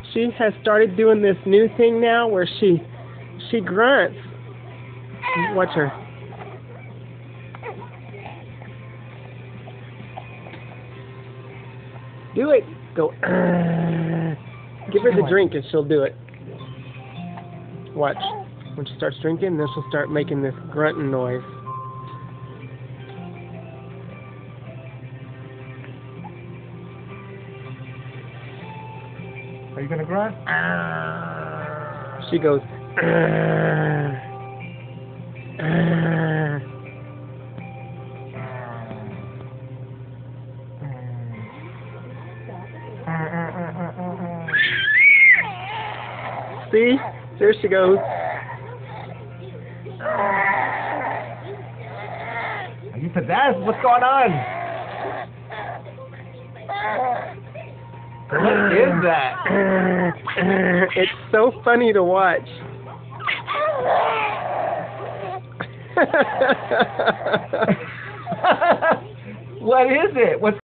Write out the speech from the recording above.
She has started doing this new thing now where she grunts. Watch her. Do it. Go. Give her the drink and she'll do it. Watch. When she starts drinking, then she'll start making this grunting noise. Are you gonna grunt? She goes. See? There she goes. Are you possessed? What's going on? What is that? It's so funny to watch. What is it? What's